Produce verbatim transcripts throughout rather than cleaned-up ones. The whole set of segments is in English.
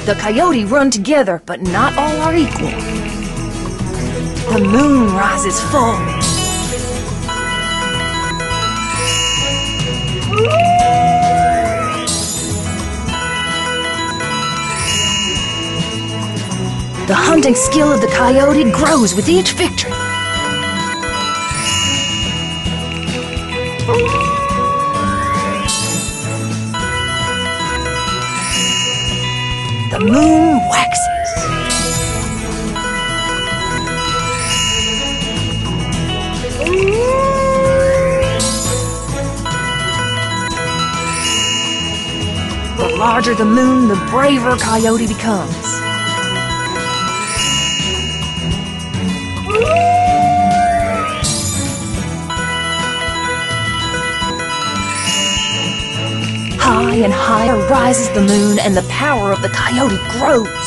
The coyote run together, but not all are equal. The moon rises full. The hunting skill of the coyote grows with each victory. The moon waxes. The larger the moon, the braver Coyote becomes. High and higher rises the moon, and the power of the coyote grows.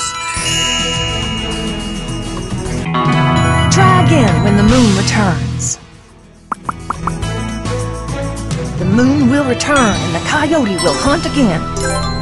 Try again when the moon returns. The moon will return, and the coyote will hunt again.